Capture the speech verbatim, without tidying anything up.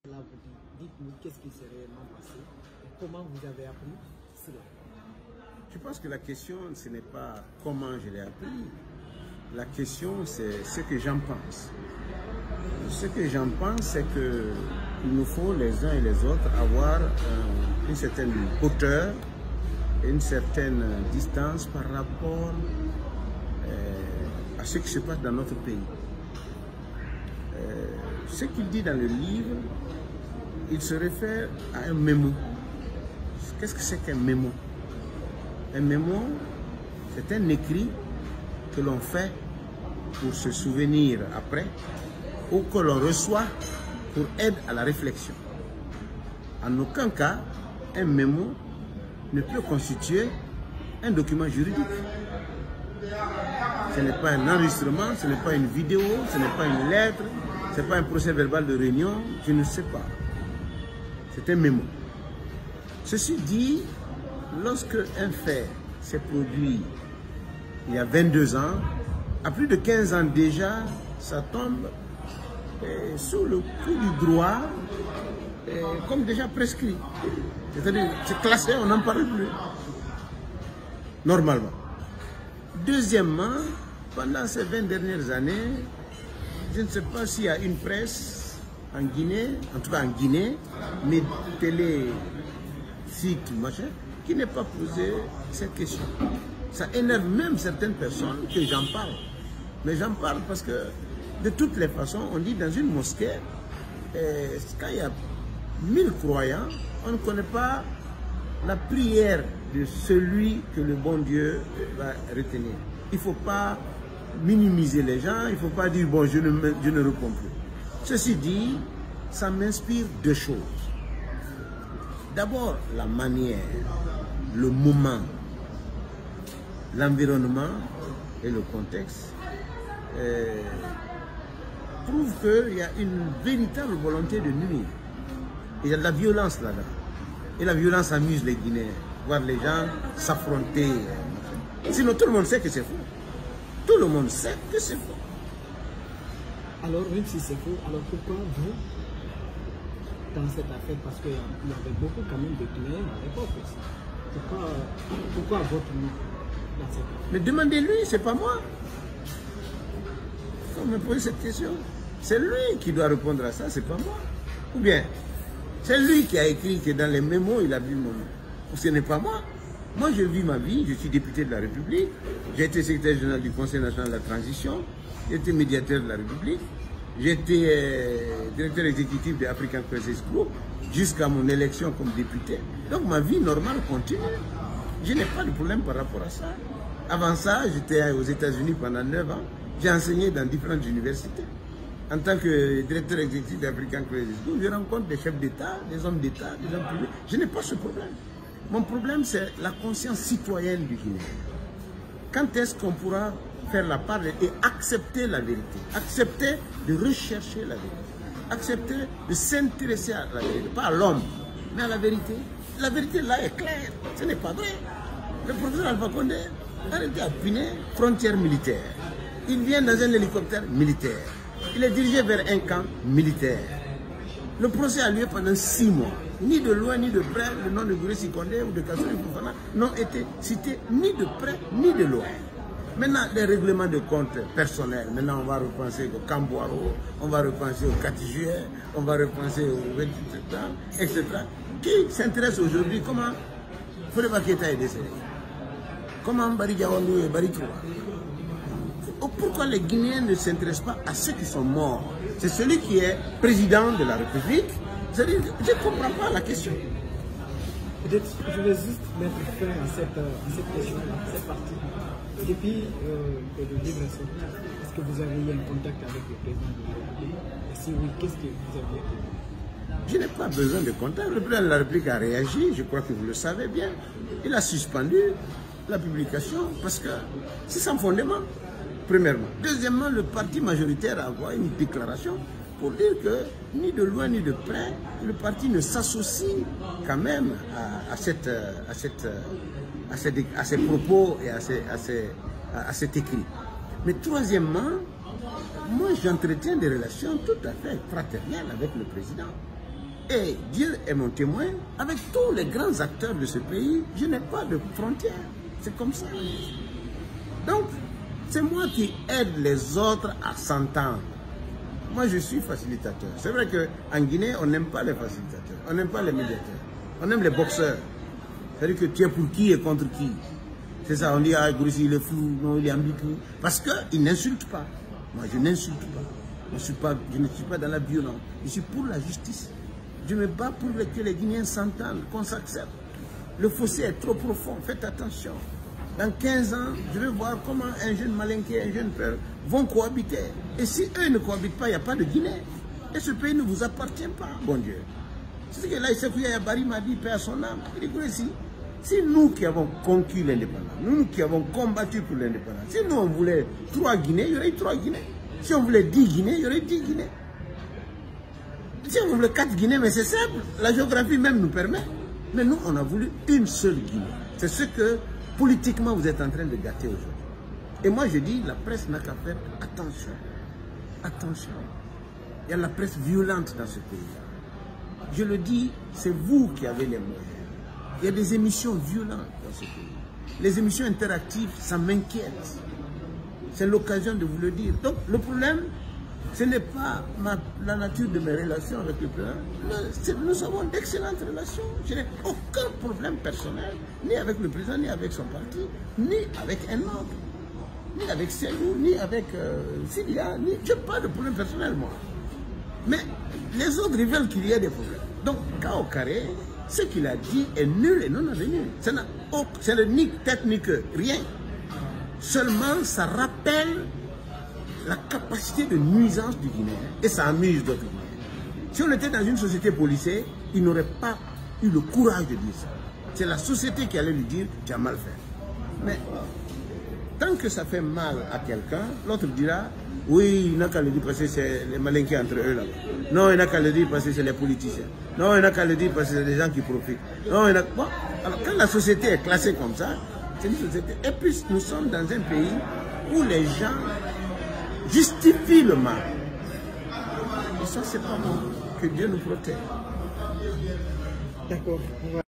Là, vous dites, dites-nous qu'est-ce qui s'est réellement passé et comment vous avez appris cela. Je pense que la question, ce n'est pas comment je l'ai appris. La question, c'est ce que j'en pense. Ce que j'en pense, c'est qu'il nous faut les uns et les autres avoir euh, une certaine hauteur, une certaine distance par rapport euh, à ce qui se passe dans notre pays. Euh, ce qu'il dit dans le livre, il se réfère à un mémo. Qu'est-ce que c'est qu'un mémo? Un mémo, c'est un écrit que l'on fait pour se souvenir après ou que l'on reçoit pour aide à la réflexion. En aucun cas, un mémo ne peut constituer un document juridique. Ce n'est pas un enregistrement, ce n'est pas une vidéo, ce n'est pas une lettre, ce n'est pas un procès verbal de réunion, je ne sais pas. C'est un mémo. Ceci dit, lorsque un fait s'est produit il y a vingt-deux ans, à plus de quinze ans déjà, ça tombe eh, sous le coup du droit eh, comme déjà prescrit. C'est-à-dire, c'est classé, on n'en parle plus. Normalement. Deuxièmement, pendant ces vingt dernières années, je ne sais pas s'il y a une presse en Guinée, en tout cas en Guinée, mais télé, site, machin, qui n'ait pas posé cette question. Ça énerve même certaines personnes que j'en parle. Mais j'en parle parce que, de toutes les façons, on dit dans une mosquée, eh, quand il y a mille croyants, on ne connaît pas la prière de celui que le bon Dieu va retenir. Il ne faut pas minimiser les gens, il ne faut pas dire, bon, je ne, je ne réponds plus. Ceci dit, ça m'inspire deux choses. D'abord, la manière, le moment, l'environnement et le contexte euh, prouvent qu'il y a une véritable volonté de nuire. Il y a de la violence là-dedans. Et la violence amuse les Guinéens, voir les gens s'affronter. Sinon, tout le monde sait que c'est faux. Tout le monde sait que c'est faux. Alors, même si c'est faux, alors pourquoi vous, dans cette affaire, parce qu'il y avait beaucoup quand même de Guinéens à l'époque aussi, pourquoi, pourquoi votre nom dans cette affaire? Mais demandez-lui, c'est pas moi. Quand me posez cette question, c'est lui qui doit répondre à ça, c'est pas moi. Ou bien, c'est lui qui a écrit que dans les mémos, il a vu mon nom. Ce n'est pas moi. Moi, je vis ma vie, je suis député de la République, j'ai été secrétaire général du Conseil national de la transition, j'ai été médiateur de la République, j'ai été euh, directeur exécutif de African Crisis Group jusqu'à mon élection comme député. Donc ma vie normale continue. Je n'ai pas de problème par rapport à ça. Avant ça, j'étais aux États-Unis pendant neuf ans, j'ai enseigné dans différentes universités. En tant que directeur exécutif d'African Crisis Group, je rencontre des chefs d'État, des hommes d'État, des hommes privés. Je n'ai pas ce problème. Mon problème, c'est la conscience citoyenne du Guinéen. Quand est-ce qu'on pourra faire la part et accepter la vérité, accepter de rechercher la vérité, accepter de s'intéresser à la vérité, pas à l'homme, mais à la vérité. La vérité là est claire, ce n'est pas vrai. Le professeur Alpha Condé a été à Piné, frontière militaire. Il vient dans un hélicoptère militaire. Il est dirigé vers un camp militaire. Le procès a lieu pendant six mois. Ni de loin ni de près, le nom de Gouré Sikondé ou de Kassouri Fofana n'ont été cités ni de près ni de loin. Maintenant, les règlements de compte personnels, maintenant on va repenser au Camboiro, on va repenser au quatre juillet, on va repenser au vingt-huit septembre, et cetera. Qui s'intéresse aujourd'hui comment Fodeba Keïta est décédé? Comment Bari Diawandou et Bari Touba? Pourquoi les Guinéens ne s'intéressent pas à ceux qui sont morts? C'est celui qui est président de la République. C'est-à-dire, je ne comprends pas la question. Peut-être, je vais juste mettre fin à cette, à cette question-là, cette partie. Depuis euh, que le livre est sorti, est-ce que vous avez eu un contact avec le président de la République? Et si oui, qu'est-ce que vous avez fait? Je n'ai pas besoin de contact. Le président de la République a réagi, je crois que vous le savez bien. Il a suspendu la publication parce que c'est sans fondement, premièrement. Deuxièmement, le parti majoritaire a envoyé une déclaration pour dire que ni de loin ni de près, le parti ne s'associe quand même à, à, cette, à, cette, à, cette, à ces propos et à, ces, à, ces, à, à cet écrit. Mais troisièmement, moi j'entretiens des relations tout à fait fraternelles avec le président. Et Dieu est mon témoin, avec tous les grands acteurs de ce pays, je n'ai pas de frontières. C'est comme ça. Donc, c'est moi qui aide les autres à s'entendre. Moi, je suis facilitateur. C'est vrai qu'en Guinée, on n'aime pas les facilitateurs, on n'aime pas les médiateurs, on aime les boxeurs. C'est-à-dire que tu es pour qui et contre qui. C'est ça, on dit, ah, Gourci, il est fou, non, il est ambigu. Parce qu'il n'insulte pas. Moi, je n'insulte pas. Je, suis pas. je ne suis pas dans la violence. Je suis pour la justice. Je me bats pour que les Guinéens s'entendent, qu'on s'accepte. Le fossé est trop profond, faites attention. Dans quinze ans, je vais voir comment un jeune malinqué, un jeune père vont cohabiter. Et si eux ne cohabitent pas, il n'y a pas de Guinée. Et ce pays ne vous appartient pas, bon Dieu. C'est ce que là, Sékouya Yabari m'a dit, paix à son âme. Il dit, si, si nous qui avons conquis l'indépendance, nous qui avons combattu pour l'indépendance, si nous on voulait trois Guinées, il y aurait eu trois Guinées. Si on voulait dix Guinées, il y aurait dix Guinées. Si on voulait quatre Guinées, mais c'est simple, la géographie même nous permet. Mais nous, on a voulu une seule Guinée. C'est ce que, politiquement, vous êtes en train de gâter aujourd'hui. Et moi, je dis, la presse n'a qu'à faire attention. Attention. Il y a la presse violente dans ce pays. Je le dis, c'est vous qui avez les moyens. Il y a des émissions violentes dans ce pays. Les émissions interactives, ça m'inquiète. C'est l'occasion de vous le dire. Donc, le problème, ce n'est pas ma, la nature de mes relations avec le président. Nous avons d'excellentes relations. Je n'ai aucun problème personnel, ni avec le président, ni avec son parti, ni avec un autre, ni avec Cellou, ni avec euh, Syria. Ni... Je n'ai pas de problème personnel, moi. Mais les autres, ils veulent qu'il y ait des problèmes. Donc, cas au carré, ce qu'il a dit est nul et non avenu. C'est le ni tête ni queue, rien. Seulement, ça rappelle la capacité de nuisance du Guinéen. Et ça amuse d'autres Guinéens. Si on était dans une société policée, il n'aurait pas eu le courage de dire ça. C'est la société qui allait lui dire, tu as mal fait. Mais tant que ça fait mal à quelqu'un, l'autre dira, oui, il n'a qu'à le dire parce que c'est les malinqués entre eux là-bas. Non, il n'a qu'à le dire parce que c'est les politiciens. Non, il n'a qu'à le dire parce que c'est des gens qui profitent. Non, il n'a... Bon, alors quand la société est classée comme ça, c'est une société. Et puis nous sommes dans un pays où les gens justifient le mal. Et ça, c'est pas bon. Que Dieu nous protège. D'accord.